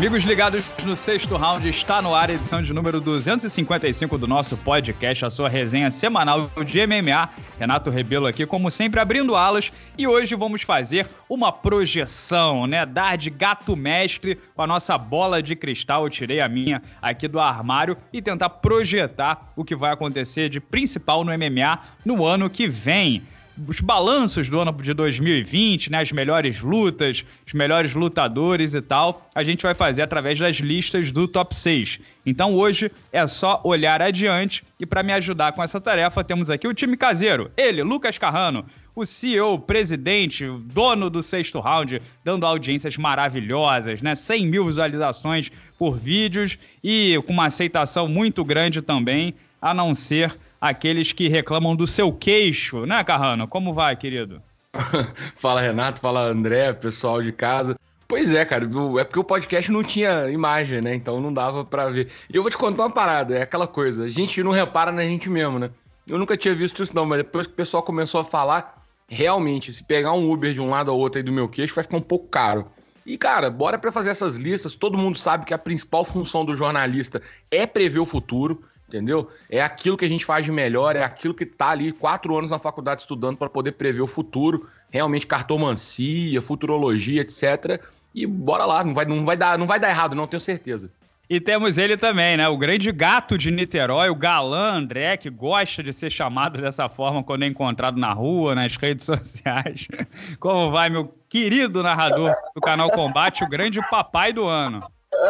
Amigos ligados no Sexto Round, está no ar a edição de número 255 do nosso podcast, a sua resenha semanal de MMA. Renato Rebelo aqui, como sempre, abrindo alas. E hoje vamos fazer uma projeção, né? Dar de gato mestre com a nossa bola de cristal. Eu tirei a minha aqui do armário e tentar projetar o que vai acontecer de principal no MMA no ano que vem. Os balanços do ano de 2020, né, as melhores lutas, os melhores lutadores e tal, a gente vai fazer através das listas do Top 6. Então hoje é só olhar adiante e para me ajudar com essa tarefa temos aqui o time caseiro, ele, Lucas Carrano, o CEO, presidente, dono do Sexto Round, dando audiências maravilhosas, né, 100 mil visualizações por vídeos e com uma aceitação muito grande também, a não ser aqueles que reclamam do seu queixo, né, Carrano? Como vai, querido? Fala, Renato. Fala, André, pessoal de casa. Pois é, cara, é porque o podcast não tinha imagem, né? Então não dava pra ver. E eu vou te contar uma parada, é aquela coisa, a gente não repara na gente mesmo, né? Eu nunca tinha visto isso não, mas depois que o pessoal começou a falar, realmente, se pegar um Uber de um lado ao outro aí do meu queixo, vai ficar um pouco caro. E, cara, bora pra fazer essas listas. Todo mundo sabe que a principal função do jornalista é prever o futuro, entendeu? É aquilo que a gente faz de melhor, é aquilo que tá ali 4 anos na faculdade estudando para poder prever o futuro, realmente cartomancia, futurologia, etc. E bora lá, não vai dar errado, não, tenho certeza. E temos ele também, né? O grande gato de Niterói, o galã André, que gosta de ser chamado dessa forma quando é encontrado na rua, nas redes sociais. Como vai, meu querido narrador do canal Combate, o grande papai do ano?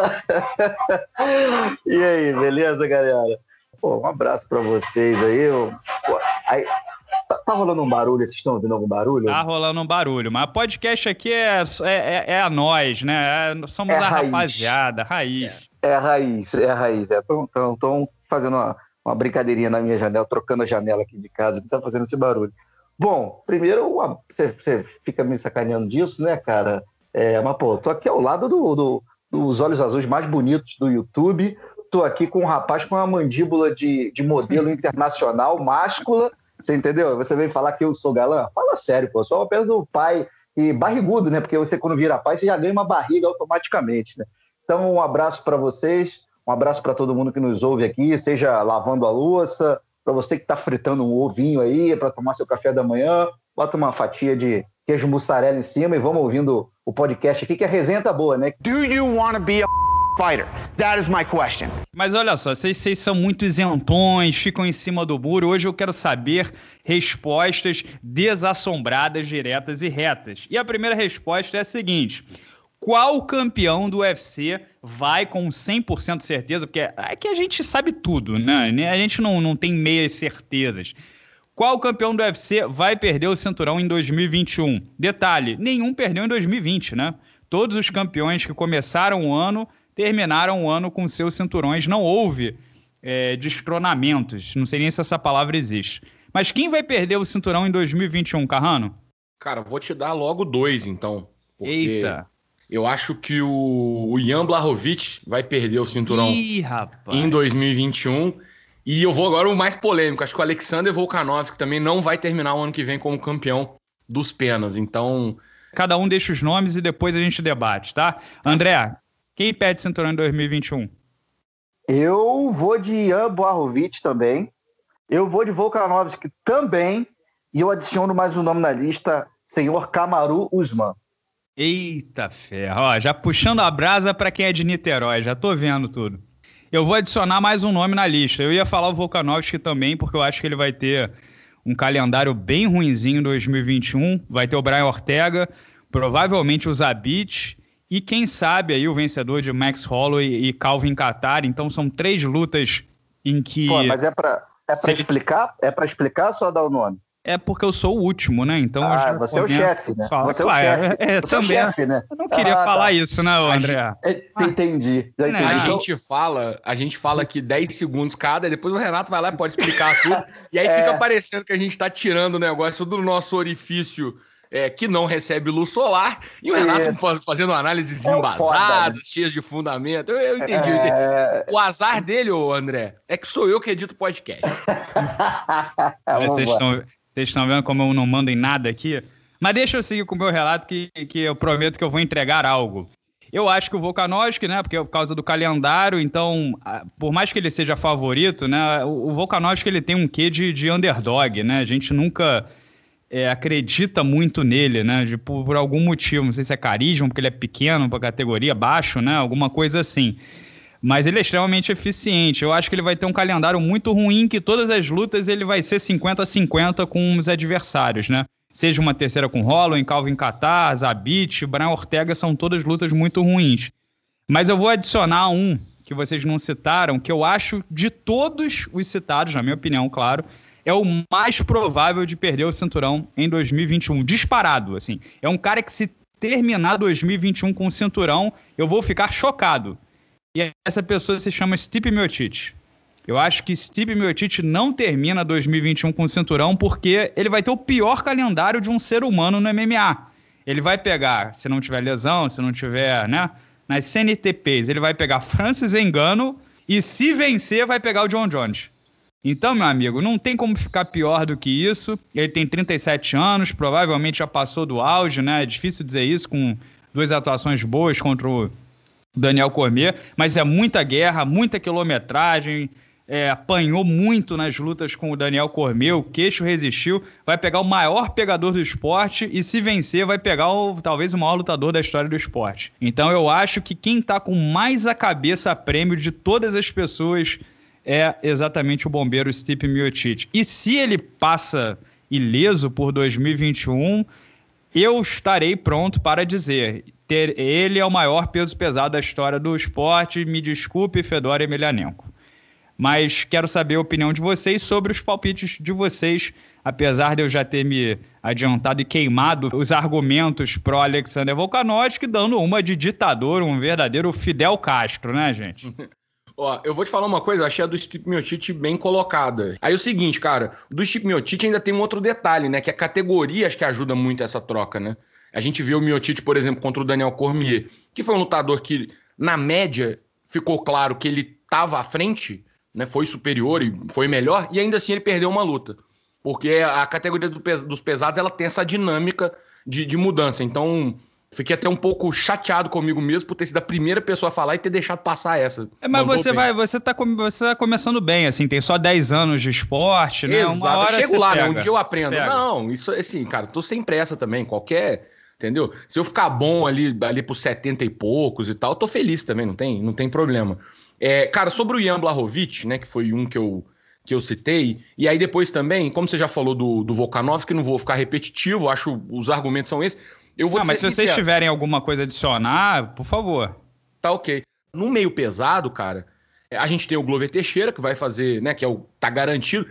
E aí, beleza, galera? Pô, um abraço pra vocês aí. Tá rolando um barulho? Vocês estão ouvindo algum barulho? Tá rolando um barulho, mas o podcast aqui é a nós, né? Somos a raiz. Rapaziada, raiz. É a raiz. Estão fazendo uma brincadeirinha na minha janela, trocando a janela aqui de casa, que tá fazendo esse barulho. Bom, primeiro, você fica me sacaneando disso, né, cara? Mas, pô, tô aqui ao lado dos olhos azuis mais bonitos do YouTube. Tô aqui com um rapaz com uma mandíbula de modelo internacional, máscula, você entendeu? Você vem falar que eu sou galã? Fala sério, pô, sou apenas o pai e barrigudo, né? Porque você, quando vira pai, você já ganha uma barriga automaticamente, né? Então, um abraço para vocês, um abraço para todo mundo que nos ouve aqui, seja lavando a louça, para você que tá fritando um ovinho aí, para tomar seu café da manhã, bota uma fatia de queijo mussarela em cima e vamos ouvindo o podcast aqui, que a resenha tá boa, né? Do you want to be a fighter? That is my question. Mas olha só, vocês são muito isentões, ficam em cima do muro. Hoje eu quero saber respostas desassombradas, diretas e retas. E a primeira resposta é a seguinte: qual campeão do UFC vai com 100% de certeza? Porque é que a gente sabe tudo, né? A gente não tem meias certezas. Qual campeão do UFC vai perder o cinturão em 2021? Detalhe, nenhum perdeu em 2020, né? Todos os campeões que começaram o ano terminaram o ano com seus cinturões. Não houve destronamentos. Não sei nem se essa palavra existe. Mas quem vai perder o cinturão em 2021, Carrano? Cara, vou te dar logo 2, então. Porque eita! Eu acho que o Jan Blachowicz vai perder o cinturão em 2021. E eu vou agora o mais polêmico. Acho que o Alexander Volkanovski também não vai terminar o ano que vem como campeão dos penas. Então, cada um deixa os nomes e depois a gente debate, tá? André, quem perde cinturão em 2021? Eu vou de Jan Blachowicz também. Eu vou de Volkanovski também. E eu adiciono mais um nome na lista, senhor Kamaru Usman. Eita ferro. Ó, já puxando a brasa pra quem é de Niterói. Já tô vendo tudo. Eu vou adicionar mais um nome na lista. Eu ia falar o Volkanovski também, porque eu acho que ele vai ter um calendário bem ruinzinho em 2021. Vai ter o Brian Ortega, provavelmente o Zabit e quem sabe aí o vencedor de Max Holloway e Calvin Kattar. Então são 3 lutas em que... Pô, mas é pra explicar? É pra explicar ou só dar o nome? É porque eu sou o último, né? Então você é o chefe, né? Você é o chefe. Você também. É o chefe, né? Eu não queria falar isso, né, André? Entendi. A gente fala aqui 10 segundos cada, depois o Renato vai lá e pode explicar tudo. E aí fica parecendo que a gente tá tirando o negócio do nosso orifício que não recebe luz solar, e o Renato fazendo análises embasadas, cheias de fundamento. Eu entendi. O azar dele, André, é que sou eu que edito o podcast. Vocês estão vendo como eu não mando em nada aqui? Mas deixa eu seguir com o meu relato que eu prometo que eu vou entregar algo. Eu acho que o Volkanovski, né, porque é por causa do calendário, então, por mais que ele seja favorito, né, o Volkanovski ele tem um quê de underdog, né? A gente nunca acredita muito nele, né, por algum motivo, não sei se é carisma, porque ele é pequeno, para categoria, baixo, né, alguma coisa assim. Mas ele é extremamente eficiente. Eu acho que ele vai ter um calendário muito ruim, que todas as lutas ele vai ser 50-50 com os adversários, né? Seja uma terceira com Holloway, Calvin Kattar, Zabit, Brian Ortega, são todas lutas muito ruins. Mas eu vou adicionar um que vocês não citaram, que eu acho, de todos os citados, na minha opinião, claro, é o mais provável de perder o cinturão em 2021. Disparado, assim. É um cara que, se terminar 2021 com o cinturão, eu vou ficar chocado. E essa pessoa se chama Stipe Miocic. Eu acho que Stipe Miocic não termina 2021 com o cinturão porque ele vai ter o pior calendário de um ser humano no MMA. Ele vai pegar, se não tiver lesão, se não tiver, né, nas CNTPs, ele vai pegar Francis Ngannou e, se vencer, vai pegar o John Jones. Então, meu amigo, não tem como ficar pior do que isso. Ele tem 37 anos, provavelmente já passou do auge, né? É difícil dizer isso com 2 atuações boas contra o Daniel Cormier, mas é muita guerra, muita quilometragem, apanhou muito nas lutas com o Daniel Cormier, o queixo resistiu, vai pegar o maior pegador do esporte e, se vencer, vai pegar talvez o maior lutador da história do esporte. Então eu acho que quem tá com mais a cabeça a prêmio de todas as pessoas é exatamente o bombeiro Stipe Miocic. E se ele passa ileso por 2021, eu estarei pronto para dizer: ele é o maior peso pesado da história do esporte, me desculpe, Fedor Emelianenko. Mas quero saber a opinião de vocês sobre os palpites de vocês, apesar de eu já ter me adiantado e queimado os argumentos pro Alexander Volkanovski, dando uma de ditador, um verdadeiro Fidel Castro, né, gente? Ó, eu vou te falar uma coisa, eu achei a do Stipe Miocic bem colocada. Aí é o seguinte, cara, do Stipe Miocic ainda tem um outro detalhe, né, que a categoria acho que ajuda muito essa troca, né? A gente viu o Miocic, por exemplo, contra o Daniel Cormier, que foi um lutador que, na média, ficou claro que ele estava à frente, né, foi superior e foi melhor, e ainda assim ele perdeu uma luta. Porque a categoria dos pesados, ela tem essa dinâmica de mudança. Então, fiquei até um pouco chateado comigo mesmo por ter sido a primeira pessoa a falar e ter deixado passar essa. Mas você tá começando bem, assim, tem só 10 anos de esporte, né? Exato, uma hora eu chego lá, pega, né? Um dia eu aprendo. Não, isso assim, cara, tô sem pressa também, entendeu? Se eu ficar bom ali por 70 e poucos e tal, eu tô feliz também, não tem problema. Cara, sobre o Jan Blachowicz, né, que foi um que eu citei, e aí depois também, como você já falou do Volkanovski, não vou ficar repetitivo, acho os argumentos são esses. Eu vou mas se vocês tiverem alguma coisa a adicionar, por favor. Tá ok. No meio pesado, cara, a gente tem o Glover Teixeira, que vai fazer, né, que tá garantido.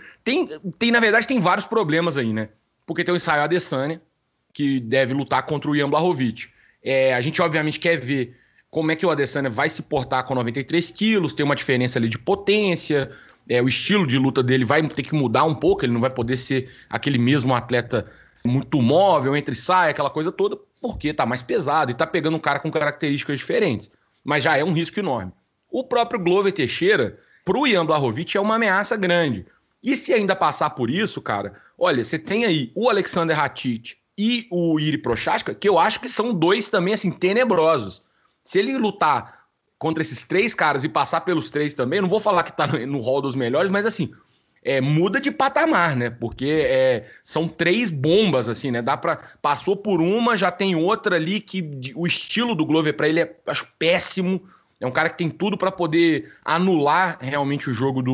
Na verdade, tem vários problemas aí, né? Porque tem o Israel Adesanya, que deve lutar contra o Jan Blachowicz. A gente, obviamente, quer ver como é que o Adesanya vai se portar com 93 quilos, tem uma diferença ali de potência, o estilo de luta dele vai ter que mudar um pouco, ele não vai poder ser aquele mesmo atleta muito móvel, entre sai, aquela coisa toda, porque tá mais pesado e tá pegando um cara com características diferentes. Mas já é um risco enorme. O próprio Glover Teixeira, pro Jan Blachowicz, é uma ameaça grande. E se ainda passar por isso, cara, olha, você tem aí o Alexander Rakic e o Jiri Prochazka, que eu acho que são dois também, assim, tenebrosos. Se ele lutar contra esses 3 caras e passar pelos 3 também, eu não vou falar que tá no hall dos melhores, mas assim, muda de patamar, né? Porque são 3 bombas, assim, né? Passou por uma, já tem outra ali que o estilo do Glover pra ele acho péssimo. É um cara que tem tudo pra poder anular realmente o jogo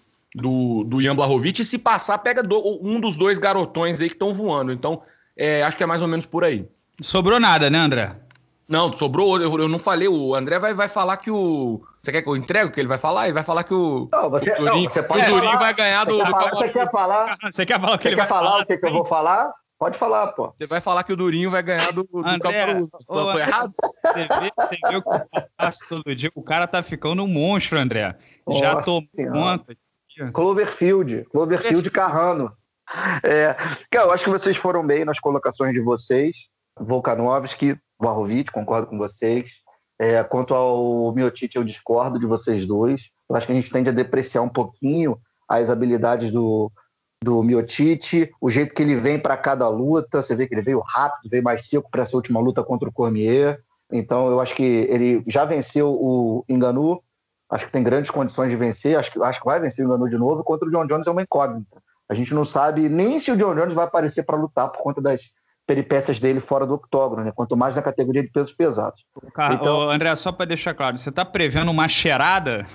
do Jan Blachowicz, e se passar, pega um dos 2 garotões aí que estão voando. Então, acho que é mais ou menos por aí. Sobrou nada, né, André? Não, sobrou, eu não falei, o André vai falar que o... Você quer que eu entregue o que ele vai falar? Ele vai falar que o Durinho vai ganhar do Camarudo. Você quer falar? Você quer falar o que ele vai falar? O que eu vou falar? Pode falar, pô. Você vai falar que o Durinho vai ganhar do Camarudo. Tô errado? Você vê o que eu faço todo dia. O cara tá ficando um monstro, André. Já tomou conta. Cloverfield Carrano. Cara, eu acho que vocês foram bem nas colocações de vocês. Volkanovski, Blachowicz, concordo com vocês. Quanto ao Miocic, eu discordo de vocês dois. Eu acho que a gente tende a depreciar um pouquinho as habilidades do Miocic, o jeito que ele vem para cada luta. Você vê que ele veio rápido, veio mais seco para essa última luta contra o Cormier. Então eu acho que ele já venceu o Ngannou, acho que tem grandes condições de vencer, acho que vai vencer o Ngannou de novo. Contra o John Jones é uma incógnita. A gente não sabe nem se o John Jones vai aparecer para lutar por conta das peripécias dele fora do octógono, né? Quanto mais na categoria de pesos pesados. Então, André, só para deixar claro, você tá prevendo uma cheirada?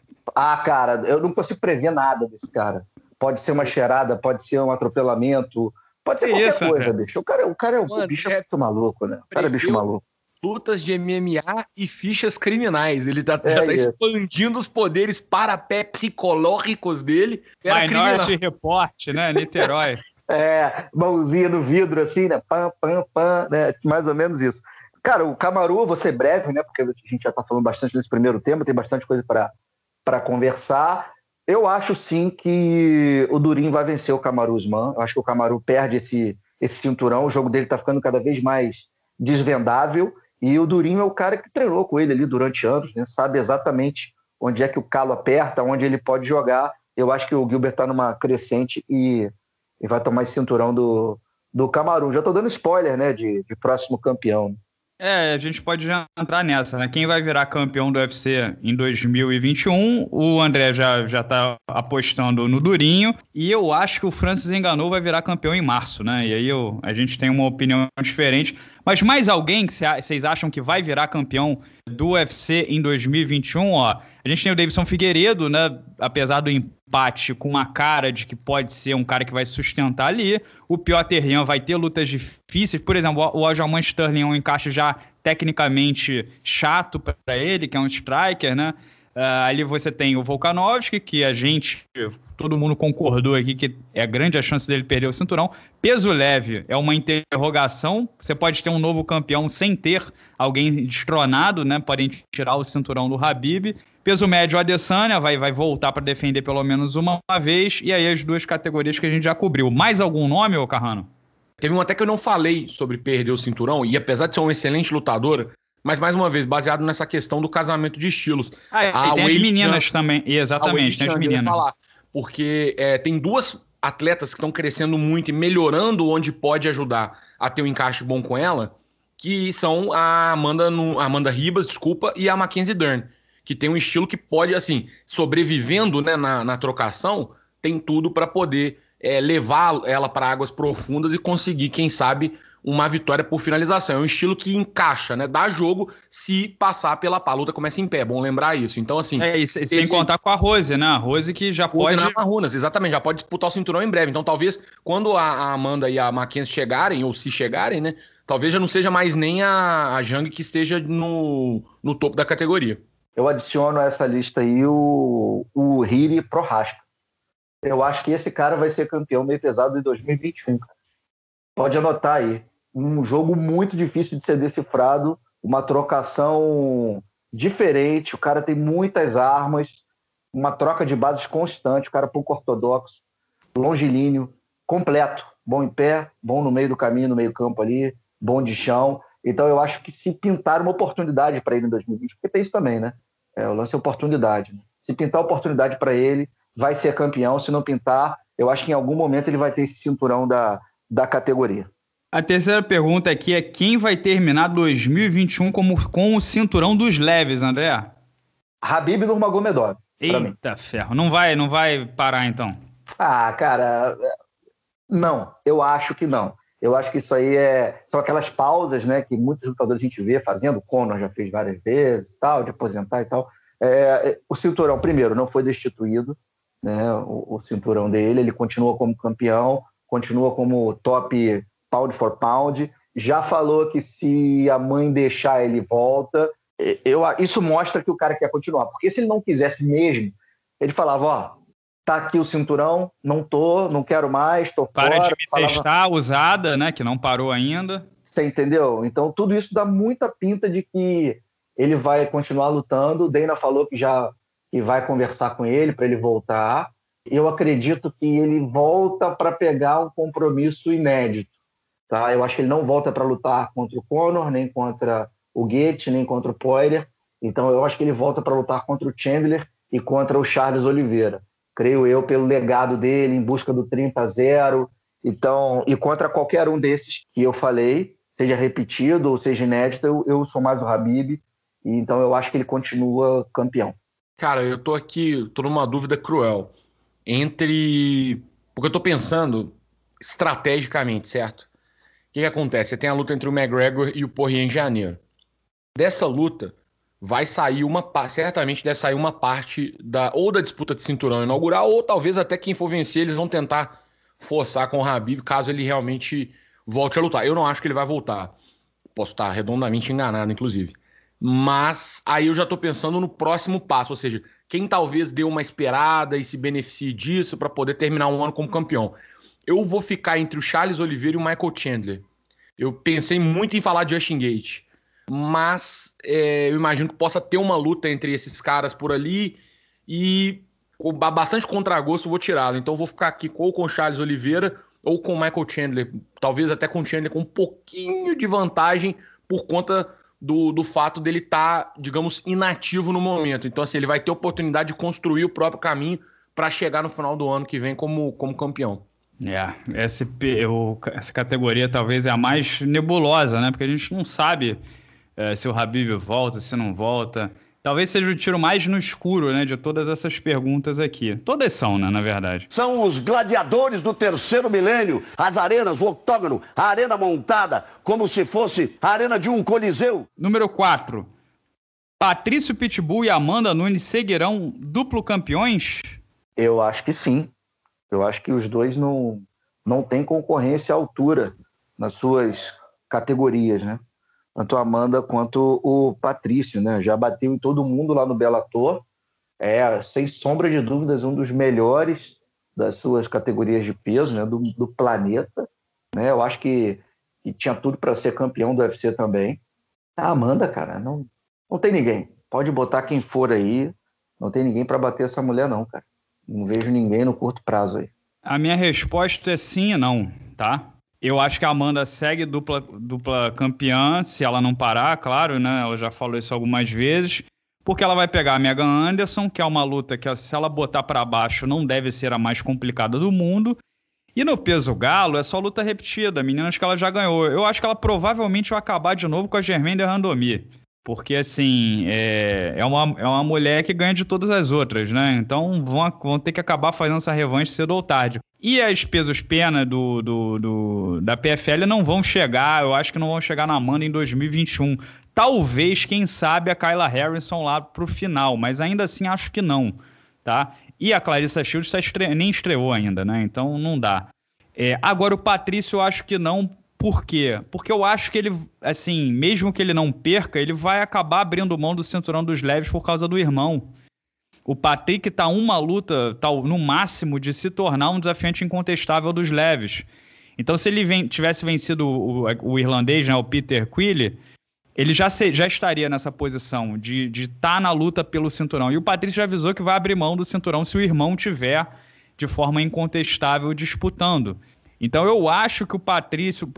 Cara, eu não consigo prever nada desse cara. Pode ser uma cheirada, pode ser um atropelamento, pode ser qualquer coisa, André. Bicho. O cara é um bicho muito maluco, né? O cara é bicho maluco. Lutas de MMA e fichas criminais. Ele já tá expandindo os poderes parapsicológicos dele. Minority Report, né? Niterói. Mãozinha no vidro, assim, né? Pam, né? Mais ou menos isso. Cara, o Kamaru, vou ser breve, né? Porque a gente já tá falando bastante nesse primeiro tema, tem bastante coisa para conversar. Eu acho, sim, que o Durinho vai vencer o Kamaru Usman. Eu acho que o Kamaru perde esse cinturão. O jogo dele tá ficando cada vez mais desvendável. E o Durinho é o cara que treinou com ele ali durante anos, né? Sabe exatamente onde é que o calo aperta, onde ele pode jogar. Eu acho que o Gilbert tá numa crescente e vai tomar esse cinturão do Kamaru. Já estou dando spoiler, né, de próximo campeão. A gente pode já entrar nessa, né? Quem vai virar campeão do UFC em 2021? O André já tá apostando no Durinho. E eu acho que o Francis Ngannou vai virar campeão em março, né? E aí a gente tem uma opinião diferente. Mas mais alguém que vocês acham que vai virar campeão do UFC em 2021? Ó, a gente tem o Davidson Figueiredo, né? Apesar do empate, com uma cara de que pode ser um cara que vai sustentar ali. O Piotr Jan vai ter lutas difíceis. Por exemplo, o Aljamain Sterling é um encaixe já tecnicamente chato para ele, que é um striker, né? Ali você tem o Volkanovski, que todo mundo concordou aqui que é grande a chance dele perder o cinturão. Peso leve é uma interrogação. Você pode ter um novo campeão sem ter alguém destronado, né? Podem tirar o cinturão do Khabib. Peso médio, a Adesanya vai voltar para defender pelo menos uma vez. E aí as duas categorias que a gente já cobriu. Mais algum nome, ô Carrano? Teve um até que eu não falei sobre perder o cinturão. E apesar de ser um excelente lutador, mas mais uma vez, baseado nessa questão do casamento de estilos. E tem as meninas também. Exatamente, tem as meninas. Falar, porque tem duas atletas que estão crescendo muito e melhorando onde pode ajudar a ter um encaixe bom com ela, que são a Amanda Ribas, e a Mackenzie Dern, que tem um estilo que pode, assim, sobrevivendo, né, na trocação, tem tudo para poder levar ela para águas profundas e conseguir, quem sabe, uma vitória por finalização. É um estilo que encaixa, né? Dá jogo se passar pela pá. A luta começa em pé, bom lembrar isso. Então, assim... sem contar com a Rose, né? A Rose que já pode... Rose Namajunas, exatamente, já pode disputar o cinturão em breve. Então, talvez, quando a Amanda e a Mackenzie chegarem, ou se chegarem, né? Talvez já não seja mais nem a Zhang que esteja no topo da categoria. Eu adiciono a essa lista aí o Hiri Prohaska. Eu acho que esse cara vai ser campeão meio pesado em 2021. Pode anotar aí. Um jogo muito difícil de ser decifrado, uma trocação diferente, o cara tem muitas armas, uma troca de bases constante, o cara pouco ortodoxo, longilíneo, completo, bom em pé, bom no meio do caminho, no meio campo ali, bom de chão. Então eu acho que se pintar uma oportunidade para ele em 2020, porque tem isso também, né? O lance é oportunidade. Né? Se pintar oportunidade para ele, vai ser campeão. Se não pintar, eu acho que em algum momento ele vai ter esse cinturão da categoria. A terceira pergunta aqui é quem vai terminar 2021 com o cinturão dos leves, André? Habib Nurmagomedov. Eita ferro, não vai parar então? Cara, não, eu acho que não. Eu acho que isso aí são aquelas pausas, né, que muitos lutadores a gente vê fazendo, o Conor já fez várias vezes, tal, de aposentar e tal. O cinturão, primeiro, não foi destituído, né, o cinturão dele, ele continua como campeão, continua como top pound for pound, já falou que se a mãe deixar ele volta. Isso mostra que o cara quer continuar, porque se ele não quisesse mesmo, ele falava, tá aqui o cinturão, não quero mais, tô fora. Para de me testar, usada, né, que não parou ainda. Você entendeu? Então tudo isso dá muita pinta de que ele vai continuar lutando. O Dana falou que vai conversar com ele para ele voltar. Eu acredito que ele volta para pegar um compromisso inédito. Tá? Eu acho que ele não volta para lutar contra o Conor, nem contra o Gaethje, nem contra o Poirier. Então eu acho que ele volta para lutar contra o Chandler e contra o Charles Oliveira. Creio eu, pelo legado dele, em busca do 30-0. Então, e contra qualquer um desses que eu falei. seja repetido ou seja inédito, eu sou mais o Khabib, e então eu acho que ele continua campeão. Cara, eu tô numa dúvida cruel porque eu tô pensando estrategicamente, certo? O que acontece? Você tem a luta entre o McGregor e o Poirier em janeiro. Dessa luta, certamente deve sair uma parte ou da disputa de cinturão inaugural, ou talvez até quem for vencer, eles vão tentar forçar com o Khabib, caso ele realmente volte a lutar. Eu não acho que ele vai voltar. Posso estar redondamente enganado, inclusive. Mas aí eu já tô pensando no próximo passo, ou seja, quem talvez dê uma esperada e se beneficie disso para poder terminar um ano como campeão. Eu vou ficar entre o Charles Oliveira e o Michael Chandler. Eu pensei muito em falar de Justin Gaethje, mas eu imagino que possa ter uma luta entre esses caras por ali e com bastante contragosto vou tirá-lo. Então eu vou ficar aqui ou com o Charles Oliveira ou com o Michael Chandler, talvez até com o Chandler com um pouquinho de vantagem por conta do fato dele estar, digamos, inativo no momento. Então assim, ele vai ter oportunidade de construir o próprio caminho para chegar no final do ano que vem como campeão. Essa categoria talvez é a mais nebulosa, né? Porque a gente não sabe se o Khabib volta, se não volta. Talvez seja o tiro mais no escuro, né, de todas essas perguntas aqui. Todas são, né, na verdade. São os gladiadores do terceiro milênio. As arenas, o octógono, a arena montada como se fosse a arena de um coliseu. Número 4. Patrício Pitbull e Amanda Nunes seguirão duplo campeões? Eu acho que sim. Eu acho que os dois não têm concorrência à altura nas suas categorias, né? Tanto a Amanda quanto o Patrício, né? Já bateu em todo mundo lá no Bellator. Sem sombra de dúvidas, um dos melhores das suas categorias de peso, né? Do planeta. Né? Eu acho que tinha tudo para ser campeão do UFC também. A Amanda, cara, não tem ninguém. Pode botar quem for aí. Não tem ninguém para bater essa mulher, não, cara. Não vejo ninguém no curto prazo aí. A minha resposta é sim e não, tá? Eu acho que a Amanda segue dupla campeã, se ela não parar, claro, né? Ela já falou isso algumas vezes. Porque ela vai pegar a Megan Anderson, que é uma luta que, se ela botar para baixo, não deve ser a mais complicada do mundo. E no peso galo, é só luta repetida. Meninas que ela já ganhou. Eu acho que ela provavelmente vai acabar de novo com a Germaine Randomir. Porque, assim, é uma mulher que ganha de todas as outras, né? Então vão ter que acabar fazendo essa revanche cedo ou tarde. E as pesos-pena da PFL não vão chegar, eu acho que não vão chegar na Amanda em 2021. Talvez, quem sabe, a Kayla Harrison lá pro final, mas ainda assim acho que não, tá? E a Clarissa Shields nem estreou ainda, né? Então não dá. Agora o Patrício eu acho que não. Por quê? Porque eu acho que ele, assim, mesmo que ele não perca, ele vai acabar abrindo mão do cinturão dos leves por causa do irmão. O Patrick tá uma luta, no máximo, de se tornar um desafiante incontestável dos leves. Então, se ele tivesse vencido o irlandês, né, o Peter Quille, ele já estaria nessa posição de estar na luta pelo cinturão. E o Patrício já avisou que vai abrir mão do cinturão se o irmão tiver de forma incontestável disputando. Então eu acho que o Patrício,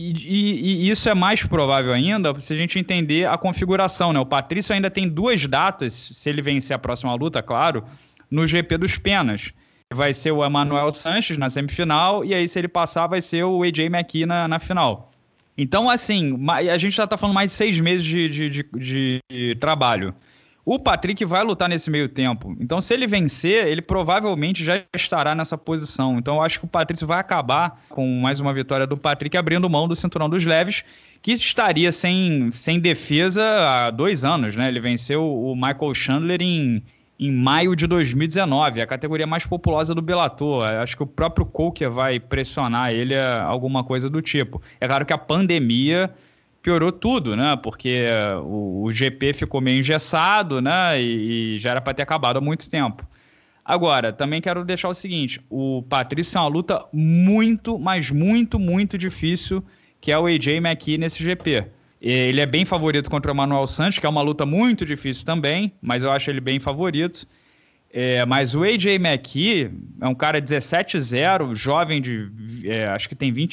e isso é mais provável ainda se a gente entender a configuração, né? O Patrício ainda tem 2 datas, se ele vencer a próxima luta, claro, no GP dos Penas. Vai ser o Emmanuel Sanches na semifinal, e aí se ele passar vai ser o AJ McKee na final. Então, assim, a gente já tá falando mais de 6 meses de trabalho. O Patrick vai lutar nesse meio tempo. Então, se ele vencer, ele provavelmente já estará nessa posição. Então, eu acho que o Patrício vai acabar com mais uma vitória do Patrick, abrindo mão do cinturão dos leves, que estaria sem defesa há 2 anos, né? Ele venceu o Michael Chandler em maio de 2019, a categoria mais populosa do Bellator. Acho que o próprio Coker vai pressionar ele a alguma coisa do tipo. É claro que a pandemia piorou tudo, né? Porque o GP ficou meio engessado, né? E já era para ter acabado há muito tempo. Agora, também quero deixar o seguinte: o Patrício é uma luta muito, mas muito, muito difícil, que é o AJ McKee nesse GP. Ele é bem favorito contra o Emmanuel Sanches, que é uma luta muito difícil também, mas eu acho ele bem favorito. Mas o AJ McKee é um cara 17-0, jovem acho que tem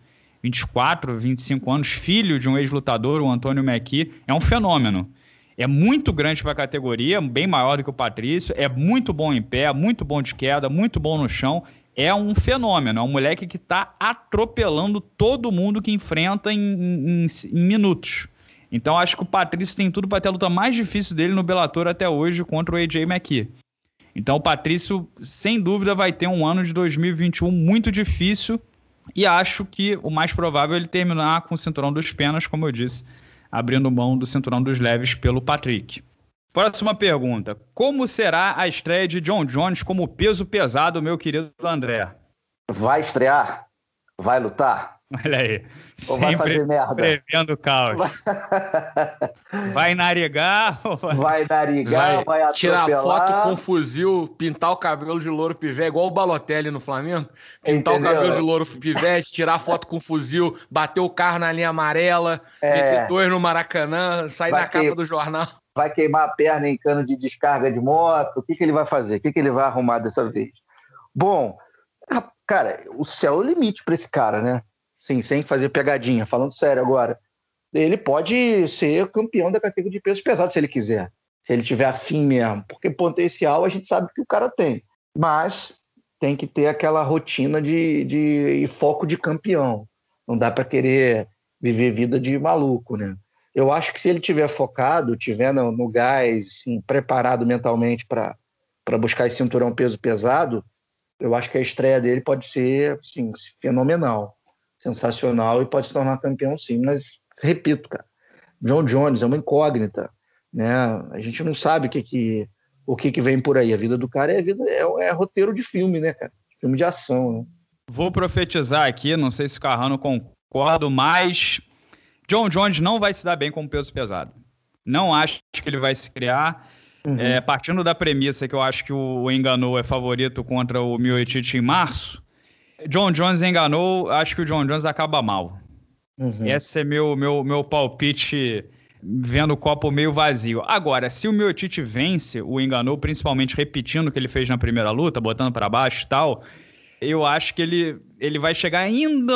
24, 25 anos, filho de um ex-lutador, o Antônio McKee, é um fenômeno. É muito grande para a categoria, bem maior do que o Patrício, é muito bom em pé, muito bom de queda, muito bom no chão, é um fenômeno, é um moleque que tá atropelando todo mundo que enfrenta em minutos. Então acho que o Patrício tem tudo para ter a luta mais difícil dele no Bellator até hoje contra o AJ McKee. Então o Patrício, sem dúvida, vai ter um ano de 2021 muito difícil e acho que o mais provável é ele terminar com o cinturão dos penas, como eu disse, abrindo mão do cinturão dos leves pelo Patrick. Próxima pergunta. Como será a estreia de John Jones como peso pesado, meu querido André? Vai estrear? Vai lutar? Olha aí. Ou vai fazer merda? Prevendo caos. Vai narigar? Vai narigar, vai atropelar. Tirar foto com fuzil, pintar o cabelo de louro pivete, igual o Balotelli no Flamengo. Pintar o cabelo de louro pivete, tirar foto com fuzil, bater o carro na linha amarela, meter 2 no Maracanã, sair na capa do jornal. Vai queimar a perna em cano de descarga de moto. O que ele vai fazer? O que ele vai arrumar dessa vez? Bom, cara, o céu é o limite para esse cara, né? Sim, sem fazer pegadinha, falando sério agora. Ele pode ser campeão da categoria de pesos pesados se ele quiser, se ele tiver afim mesmo, porque potencial a gente sabe que o cara tem, mas tem que ter aquela rotina de foco de campeão. Não dá para querer viver vida de maluco, né? Eu acho que se ele tiver focado, tiver no gás, assim, preparado mentalmente para buscar esse cinturão peso pesado, eu acho que a estreia dele pode ser assim, fenomenal, sensacional e pode se tornar campeão sim. Mas, repito, cara, John Jones é uma incógnita, né? A gente não sabe o que vem por aí. A vida do cara é roteiro de filme, né, cara? Filme de ação, né? Vou profetizar aqui, não sei se o Carrano concorda, mas John Jones não vai se dar bem como peso pesado. Não acho que ele vai se criar. Partindo da premissa que eu acho que o Ngannou é favorito contra o Miocic em março, John Jones enganou, acho que o John Jones acaba mal. Esse é meu palpite vendo o copo meio vazio. Agora, se o Miocic vence o Ngannou, principalmente repetindo o que ele fez na primeira luta, botando para baixo e tal, eu acho que ele vai chegar ainda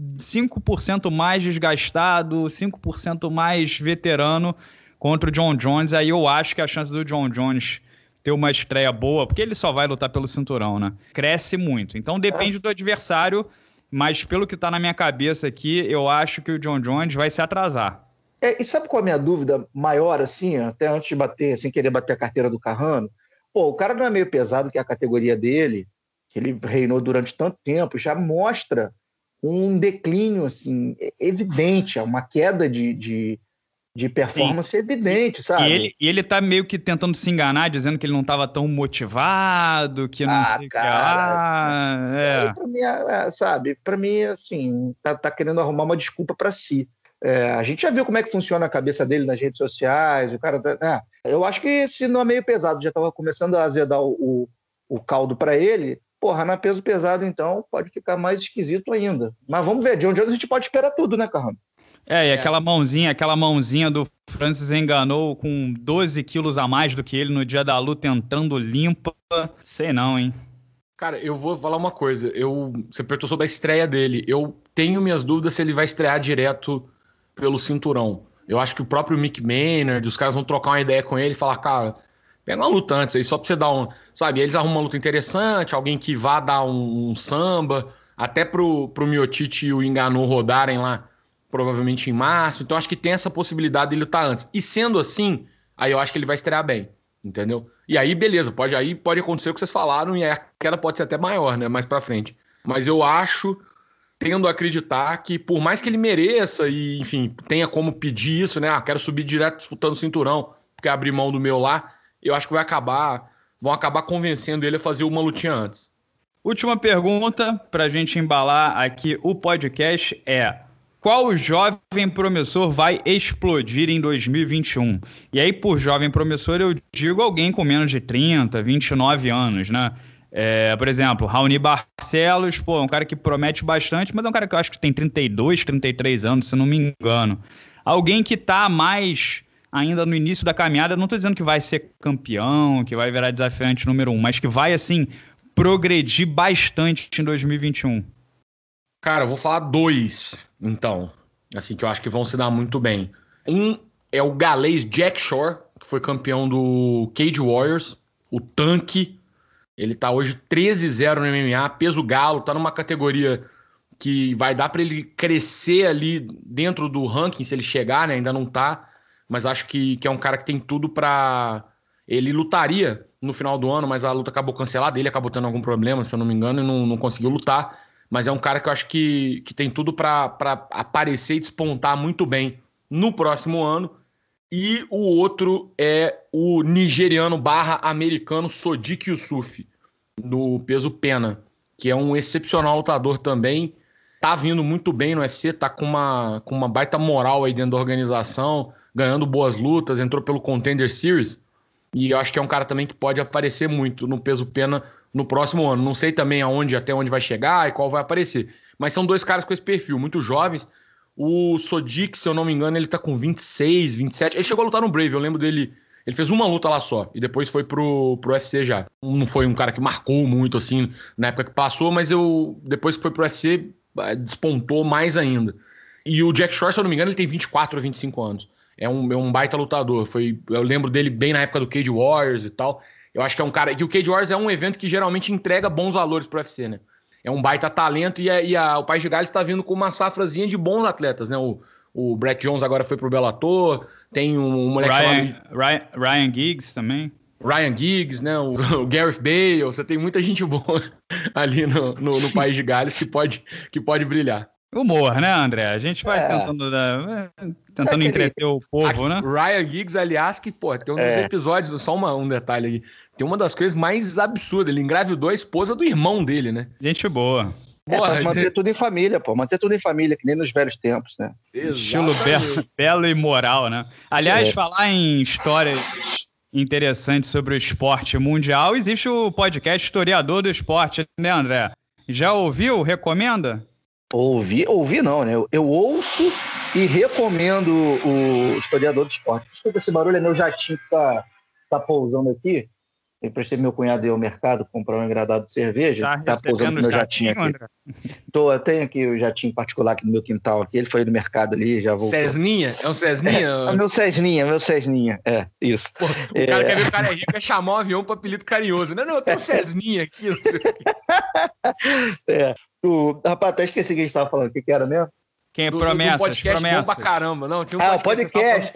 5% mais desgastado, 5% mais veterano contra o John Jones. Aí eu acho que a chance do John Jones ter uma estreia boa, porque ele só vai lutar pelo cinturão, né? Cresce muito. Então depende do adversário, mas pelo que tá na minha cabeça aqui, eu acho que o John Jones vai se atrasar. E sabe qual é a minha dúvida maior, assim, até antes de bater, sem querer bater a carteira do Carrano? Pô, o cara não é meio pesado, que é a categoria dele, que ele reinou durante tanto tempo, já mostra um declínio assim, evidente, uma queda de performance evidente, sabe? E ele tá meio que tentando se enganar, dizendo que ele não estava tão motivado, que não sei o que lá. Pra mim, sabe? Pra mim, assim, tá querendo arrumar uma desculpa pra si. A gente já viu como é que funciona a cabeça dele nas redes sociais, o cara... eu acho que se não é meio pesado, já tava começando a azedar o caldo pra ele, porra, na peso pesado, então, pode ficar mais esquisito ainda. Mas vamos ver, John Jones a gente pode esperar tudo, né, Carrano? E aquela mãozinha do Francis Ngannou com 12 quilos a mais do que ele no dia da luta, entrando limpa. Sei não, hein? Cara, eu vou falar uma coisa. Você perguntou sobre a estreia dele. Eu tenho minhas dúvidas se ele vai estrear direto pelo cinturão. Eu acho que o próprio Mick Maynard, os caras vão trocar uma ideia com ele e falar, cara, pega uma luta antes aí, só pra você dar um... Sabe, eles arrumam uma luta interessante, alguém que vá dar um samba, até pro Miocic e o Ngannou rodarem lá, provavelmente em março. Então acho que tem essa possibilidade dele lutar antes. E sendo assim, aí eu acho que ele vai estrear bem, entendeu? E aí, beleza, pode acontecer o que vocês falaram e a queda pode ser até maior, né, mais pra frente. Mas eu acho, tendo a acreditar que por mais que ele mereça e, enfim, tenha como pedir isso, né, quero subir direto disputando o cinturão, porque abrir mão do meu lá, eu acho que vão acabar convencendo ele a fazer uma lutinha antes. Última pergunta pra gente embalar aqui o podcast é: qual jovem promissor vai explodir em 2021? E aí, por jovem promissor, eu digo alguém com menos de 30, 29 anos, né? Por exemplo, Raoni Barcelos, um cara que promete bastante, mas é um cara que eu acho que tem 32, 33 anos, se não me engano. Alguém que tá mais ainda no início da caminhada, não tô dizendo que vai ser campeão, que vai virar desafiante número 1, mas que vai, assim, progredir bastante em 2021. Cara, eu vou falar 2, então, assim, que eu acho que vão se dar muito bem. Um é o galês Jack Shore, que foi campeão do Cage Warriors, o tanque. Ele tá hoje 13-0 no MMA, peso galo, tá numa categoria que vai dar para ele crescer ali dentro do ranking, se ele chegar, né? Ainda não tá, mas acho que é um cara que tem tudo para... Ele lutaria no final do ano, mas a luta acabou cancelada, ele acabou tendo algum problema, se eu não me engano, e não conseguiu lutar, mas é um cara que eu acho que tem tudo para aparecer e despontar muito bem no próximo ano. E o outro é o nigeriano / americano Sodiq Yusuff, no peso pena, que é um excepcional lutador também. Tá vindo muito bem no UFC, tá com uma baita moral aí dentro da organização, ganhando boas lutas, entrou pelo Contender Series, e eu acho que é um cara também que pode aparecer muito no peso pena no próximo ano. Não sei também até onde vai chegar e qual vai aparecer, mas são dois caras com esse perfil, muito jovens. O Sodiq, se eu não me engano, ele tá com 26, 27, ele chegou a lutar no Brave, eu lembro dele, ele fez uma luta lá só, e depois foi pro UFC já. Não foi um cara que marcou muito, assim, na época que passou, mas depois que foi pro UFC... despontou mais ainda. E o Jack Shore, se eu não me engano, ele tem 24 ou 25 anos. É um baita lutador. Eu lembro dele bem na época do Cage Warriors e tal. Eu acho que é um cara... que o Cage Warriors é um evento que geralmente entrega bons valores pro UFC, né? É um baita talento o País de Gales está vindo com uma safrazinha de bons atletas, né? O Brett Jones agora foi pro Bellator, tem um moleque Ryan Giggs também. Ryan Giggs, né? O Gareth Bale, você tem muita gente boa ali no País de Gales que pode brilhar. Humor, né, André? A gente vai tentando entreter o povo, né? Ryan Giggs, aliás, que, tem um dos episódios, só um detalhe aí, tem uma das coisas mais absurdas, ele engravidou a esposa do irmão dele, né? Gente boa. Pra manter tudo em família, manter tudo em família, que nem nos velhos tempos, né? Estilo belo e moral, né? Aliás, falar em histórias interessante sobre o esporte mundial, existe o podcast Historiador do Esporte, né, André? Já ouviu? Recomenda? Ouvi não, né? Eu ouço e recomendo o Historiador do Esporte. Desculpa, esse barulho é meu jatinho que tá pousando aqui. Eu emprestei meu cunhado ao mercado comprar um engradado de cerveja. Tá pousando no meu jatinho aqui. André? Eu tenho aqui o jatinho particular aqui no meu quintal. Aqui. Ele foi no mercado ali, já voltou. Cesninha? É um Cesninha? É meu Cesninha. É, isso. Pô, o cara quer ver o cara é rico, é chamar um avião para apelido carinhoso. Não, eu tenho um Cesninha aqui. Não sei o quê. Rapaz, até esqueci o que a gente tava falando. O que era mesmo? Quem é promessas? Podcast bom pra caramba. Não, tinha um podcast.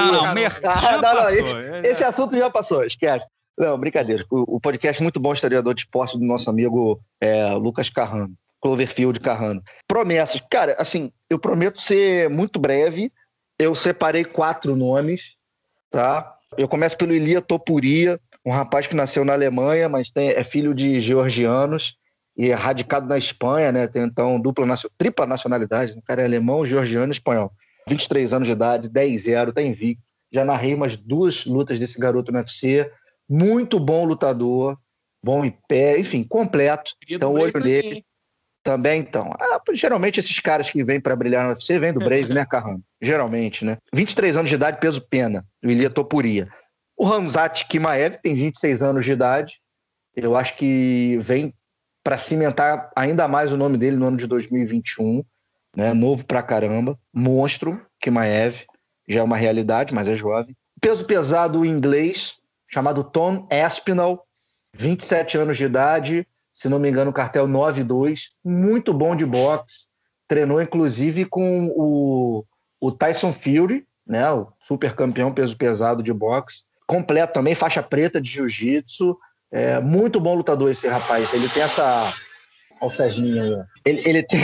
Esse assunto já passou, esquece. Não, brincadeira. O podcast muito bom, Historiador de Esporte, do nosso amigo Lucas Carrano, Cloverfield Carrano. Promessas. Cara, assim, eu prometo ser muito breve. Eu separei 4 nomes, tá? Eu começo pelo Ilia Topuria, um rapaz que nasceu na Alemanha, mas é filho de georgianos e é radicado na Espanha, né? Tem, então, tripla nacionalidade. O cara é alemão, georgiano e espanhol. 23 anos de idade, 10-0, tá invicto. Já narrei umas 2 lutas desse garoto no UFC. Muito bom lutador, bom em pé, enfim, completo. Então, o olho nele também, então. Geralmente, esses caras que vêm para brilhar no UFC vêm do Brave, né, Carrano? Geralmente, né? 23 anos de idade, peso pena, o Ilia Topuria. O Khamzat Chimaev tem 26 anos de idade. Eu acho que vem para cimentar ainda mais o nome dele no ano de 2021, né? Novo pra caramba. Monstro, Chimaev. Já é uma realidade, mas é jovem. Peso pesado inglês, chamado Tom Aspinall, 27 anos de idade, se não me engano, cartel 9-2, muito bom de boxe, treinou inclusive com o Tyson Fury, né, o super campeão peso pesado de boxe, completo também, faixa preta de jiu-jitsu, muito bom lutador esse rapaz, ele tem essa... Olha o Serginho aí,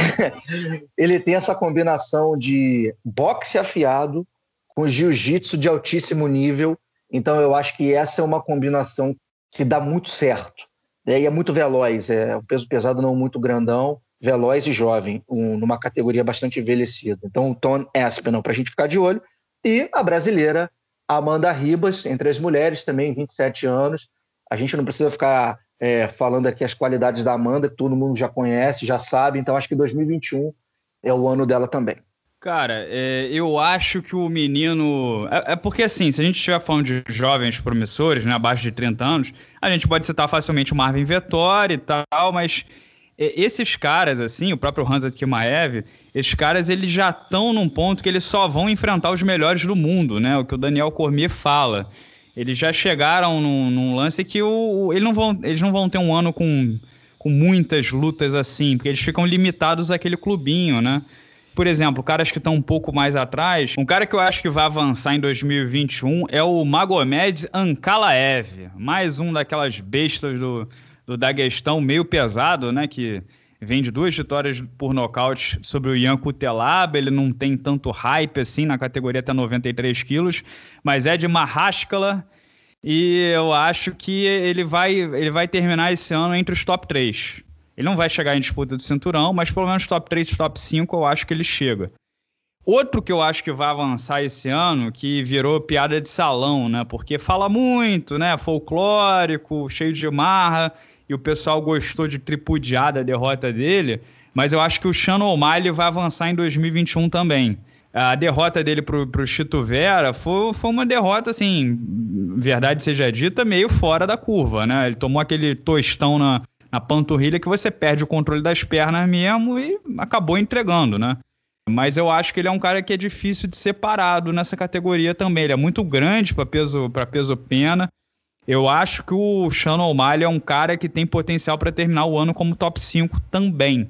ele tem essa combinação de boxe afiado com jiu-jitsu de altíssimo nível. Então, eu acho que essa é uma combinação que dá muito certo. E é muito veloz, um peso pesado não muito grandão, veloz e jovem, numa categoria bastante envelhecida. Então, o Tom Aspinall, para a gente ficar de olho. E a brasileira, Amanda Ribas, entre as mulheres, também 27 anos. A gente não precisa ficar falando aqui as qualidades da Amanda, que todo mundo já conhece, já sabe. Então, acho que 2021 é o ano dela também. Cara, eu acho que o menino... porque assim, se a gente estiver falando de jovens promissores, né, abaixo de 30 anos, a gente pode citar facilmente o Marvin Vettori e tal, mas esses caras, assim, o próprio Khamzat Chimaev, esses caras, eles já estão num ponto que eles só vão enfrentar os melhores do mundo, né? O que o Daniel Cormier fala. eles já chegaram num lance que eles não vão ter um ano com muitas lutas assim, porque eles ficam limitados àquele clubinho, né? Por exemplo, caras que estão um pouco mais atrás, um cara que eu acho que vai avançar em 2021 é o Magomed Ankalaev, mais um daquelas bestas do Daguestão meio pesado, né, que vem de 2 vitórias por nocaute sobre o Ian Cutelaba. Ele não tem tanto hype assim na categoria até 93 quilos, mas é de Mahaskala e eu acho que ele vai terminar esse ano entre os top 3. Ele não vai chegar em disputa do cinturão, mas pelo menos top 3, top 5 eu acho que ele chega. Outro que eu acho que vai avançar esse ano, que virou piada de salão, né? Porque fala muito, né? Folclórico, cheio de marra, e o pessoal gostou de tripudiar da derrota dele, mas eu acho que o Sean O'Malley vai avançar em 2021 também. A derrota dele pro Chito Vera foi uma derrota, assim, verdade seja dita, meio fora da curva, né? Ele tomou aquele tostão na panturrilha que você perde o controle das pernas mesmo e acabou entregando, né? Mas eu acho que ele é um cara que é difícil de ser parado nessa categoria também. Ele é muito grande para peso pena. Eu acho que o Sean O'Malley é um cara que tem potencial para terminar o ano como top 5 também.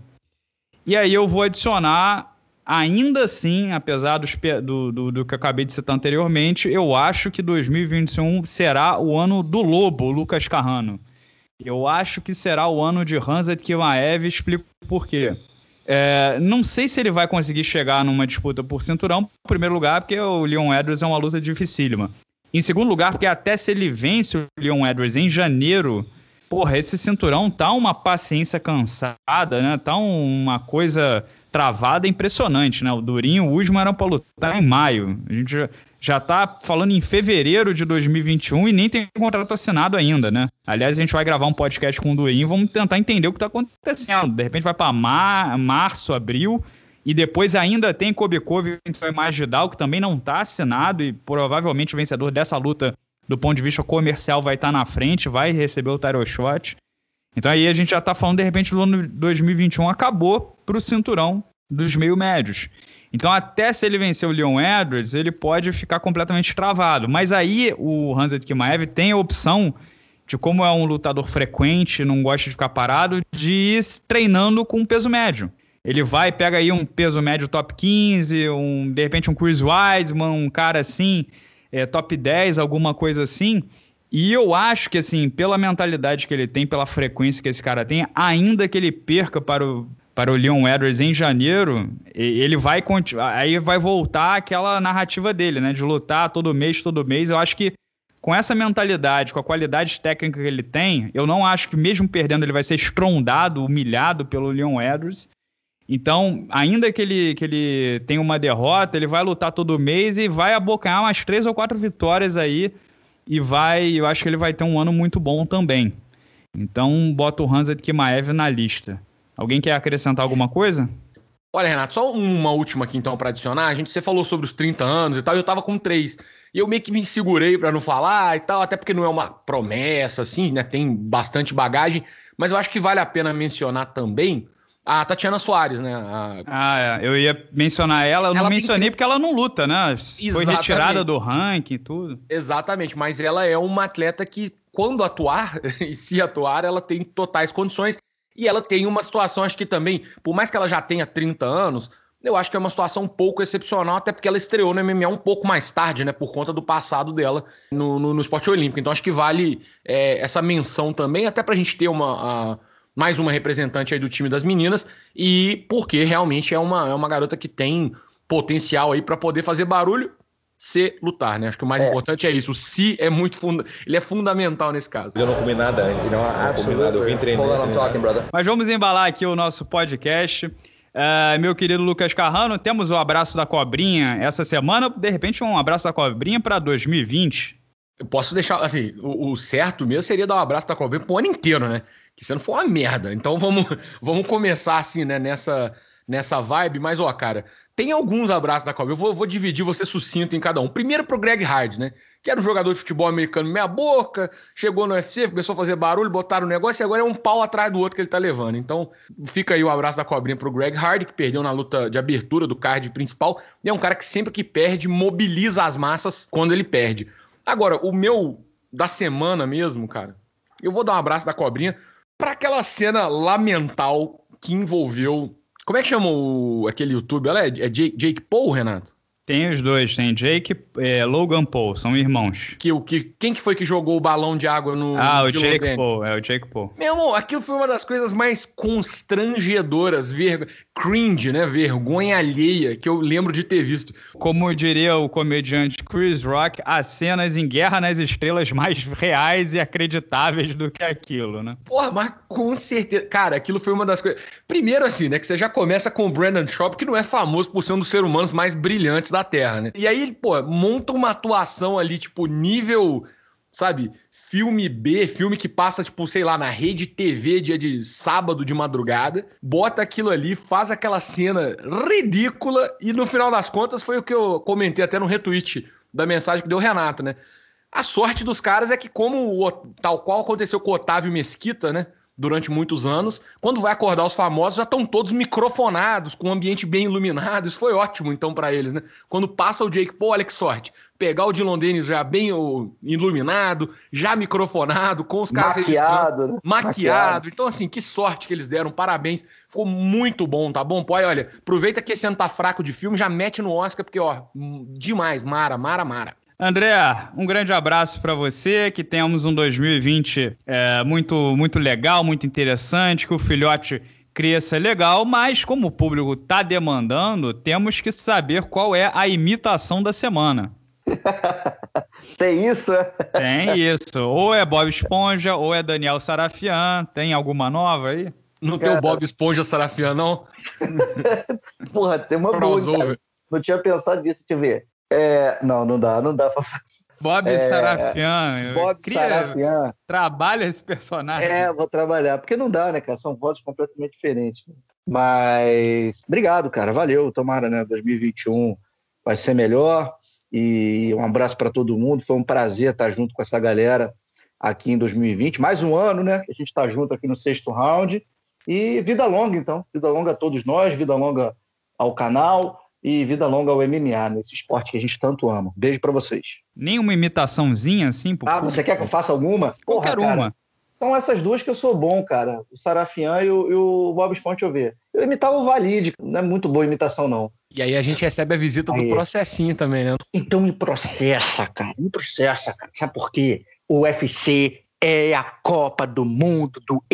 E aí eu vou adicionar, ainda assim, apesar do que eu acabei de citar anteriormente, eu acho que 2021 será o ano do Lobo, Lucas Carrano. Eu acho que será o ano de Khamzat Chimaev, explico por quê. Não sei se ele vai conseguir chegar numa disputa por cinturão, em primeiro lugar, porque o Leon Edwards é uma luta dificílima. Em segundo lugar, porque até se ele vence o Leon Edwards em janeiro, porra, esse cinturão tá uma paciência cansada, né? Tá uma coisa travada impressionante, né? O Durinho e o Usman eram pra lutar em maio. A gente já tá falando em fevereiro de 2021 e nem tem contrato assinado ainda, né? Aliás, a gente vai gravar um podcast com o Durinho e vamos tentar entender o que tá acontecendo. De repente vai pra março, abril, e depois ainda tem Kobe Covington e Masvidal, que também não tá assinado, e provavelmente o vencedor dessa luta, do ponto de vista comercial, vai estar na frente, vai receber o title shot. Então aí a gente já tá falando, de repente, do ano 2021 acabou pro cinturão dos meio-médios. Então até se ele vencer o Leon Edwards, ele pode ficar completamente travado. Mas aí o Khamzat Chimaev tem a opção de, como é um lutador frequente, não gosta de ficar parado, de ir treinando com peso médio. Ele pega aí um peso médio top 15, de repente um Chris Weidman, um cara assim, top 10, alguma coisa assim. E eu acho que, assim, pela mentalidade que ele tem, pela frequência que esse cara tem, ainda que ele perca para o Leon Edwards em janeiro, ele vai aí vai voltar aquela narrativa dele, né? De lutar todo mês. Eu acho que com essa mentalidade, com a qualidade técnica que ele tem, eu não acho que mesmo perdendo ele vai ser estrondado, humilhado pelo Leon Edwards. Então, ainda que ele tenha uma derrota, ele vai lutar todo mês e vai abocanhar umas 3 ou 4 vitórias aí. E eu acho que ele vai ter um ano muito bom também. Então, bota o Khamzat Chimaev na lista. Alguém quer acrescentar alguma coisa? Olha, Renato, só uma última aqui então para adicionar. Você falou sobre os 30 anos e tal, e eu tava com 3. E eu meio que me segurei para não falar e tal, até porque não é uma promessa, assim, né? Tem bastante bagagem. Mas eu acho que vale a pena mencionar também a Tatiana Soares, né? Eu ia mencionar ela não mencionei porque ela não luta, né? Exatamente. Foi retirada do ranking e tudo. Exatamente, mas ela é uma atleta que, quando atuar, e se atuar, ela tem totais condições. E ela tem uma situação, acho que também, por mais que ela já tenha 30 anos, eu acho que é uma situação um pouco excepcional, até porque ela estreou no MMA um pouco mais tarde, né? Por conta do passado dela no esporte olímpico. Então acho que vale essa menção também, até pra gente ter mais uma representante aí do time das meninas, e porque realmente é uma garota que tem potencial aí para poder fazer barulho, se lutar, né? Acho que o mais importante é isso. O se é ele é fundamental nesse caso. Eu não comi nada antes. Não, absolutamente. Eu vim treinar. Hold on, I'm talking, brother. Mas vamos embalar aqui o nosso podcast. Meu querido Lucas Carrano, temos o abraço da cobrinha essa semana, de repente um abraço da cobrinha para 2020. Eu posso deixar, assim, o certo mesmo seria dar um abraço da cobrinha pro ano inteiro, né? Que você não for uma merda. Então vamos começar assim, né? Nessa vibe. Mas, cara, tem alguns abraços da cobrinha. Eu vou dividir, você sucinto em cada um. Primeiro pro Greg Hardy, né? Que era um jogador de futebol americano meia boca, chegou no UFC, começou a fazer barulho, botaram o negócio e agora é um pau atrás do outro que ele tá levando. Então, fica aí o abraço da cobrinha pro Greg Hardy, que perdeu na luta de abertura do card principal. E é um cara que sempre que perde, mobiliza as massas quando ele perde. Agora, o meu da semana mesmo, cara, eu vou dar um abraço da cobrinha pra aquela cena lamental que envolveu... Como é que chama aquele youtuber? É Jake Paul, Renato? Tem os dois, tem Jake e Logan Paul, são irmãos. Quem que foi que jogou o balão de água no... o Jake Paul, o Jake Paul. Meu irmão, aquilo foi uma das coisas mais constrangedoras, cringe, né? Vergonha alheia que eu lembro de ter visto. Como diria o comediante Chris Rock, há cenas em Guerra nas Estrelas mais reais e acreditáveis do que aquilo, né? Porra, mas com certeza... Cara, aquilo foi uma das coisas... Primeiro assim, né? Que você já começa com o Brandon Schaub, que não é famoso por ser um dos seres humanos mais brilhantes da Terra, né? E aí ele, pô, monta uma atuação ali, tipo, nível, sabe, filme B, filme que passa, tipo, sei lá, na rede TV dia de sábado de madrugada, bota aquilo ali, faz aquela cena ridícula e no final das contas foi o que eu comentei até no retweet da mensagem que deu o Renato, né? A sorte dos caras é que tal qual aconteceu com o Otávio Mesquita, né? Durante muitos anos, quando vai acordar os famosos, já estão todos microfonados, com um ambiente bem iluminado. Isso foi ótimo, então, para eles, né? Quando passa o Jake Paul, olha que sorte. Pegar o Dillon Danis já bem iluminado, já microfonado, com os caras registrando. Né? Maquiado. Então, assim, que sorte que eles deram. Parabéns. Ficou muito bom, tá bom? Pô, olha, aproveita que esse ano tá fraco de filme, já mete no Oscar, porque, ó, demais. Mara. André, um grande abraço para você, que tenhamos um 2020 muito, muito legal, muito interessante, que o filhote cresça legal, mas como o público está demandando, temos que saber qual é a imitação da semana. Tem isso, é? Tem isso. Ou é Bob Esponja, ou é Daniel Sarafian. Tem alguma nova aí? Não tem o Bob Esponja Sarafian, não? Porra, tem uma boa. Não tinha pensado nisso, deixa eu ver. Não dá pra fazer. Bob Sarafian. Sarafian. Trabalha esse personagem. Vou trabalhar, porque não dá, né, cara? São vozes completamente diferentes. Né? Mas, obrigado, cara. Valeu. Tomara, né? 2021 vai ser melhor. E um abraço para todo mundo. Foi um prazer estar junto com essa galera aqui em 2020. Mais um ano, né? Que a gente está junto aqui no Sexto Round. E vida longa, então. Vida longa a todos nós, vida longa ao canal. E vida longa ao MMA, nesse esporte que a gente tanto ama. Beijo pra vocês. Nenhuma imitaçãozinha assim? Você quer que eu faça alguma? Qualquer uma. São essas duas que eu sou bom, cara. O Sarafian e o Bob Esponja, deixa eu ver. Eu imitava o Valide, não é muito boa imitação, não. E aí a gente recebe a visita do processinho também, né? Então me processa, cara. Sabe por quê? O UFC é a Copa do Mundo do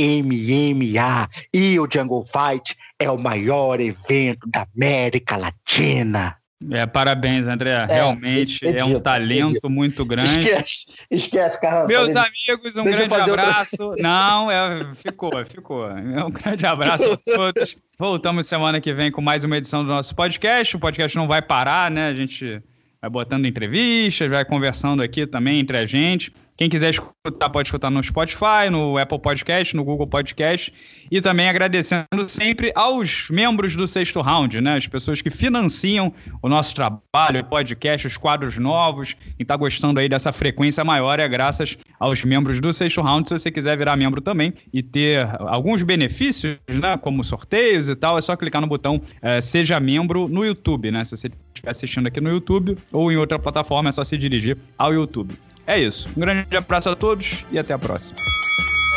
MMA e o Jungle Fight é o maior evento da América Latina. Parabéns, André. Realmente é um talento muito grande. Esquece, caramba. Meus amigos, um grande abraço. Não, ficou. Um grande abraço a todos. Voltamos semana que vem com mais uma edição do nosso podcast. O podcast não vai parar, né? A gente vai botando entrevistas, vai conversando aqui também entre a gente. Quem quiser escutar, pode escutar no Spotify, no Apple Podcast, no Google Podcast. E também agradecendo sempre aos membros do Sexto Round, né? As pessoas que financiam o nosso trabalho, o podcast, os quadros novos. E tá gostando aí dessa frequência maior é graças aos membros do Sexto Round. Se você quiser virar membro também e ter alguns benefícios, né? Como sorteios e tal, é só clicar no botão Seja Membro no YouTube, né? Se você estiver assistindo aqui no YouTube ou em outra plataforma, é só se dirigir ao YouTube. É isso. Um grande abraço a todos e até a próxima.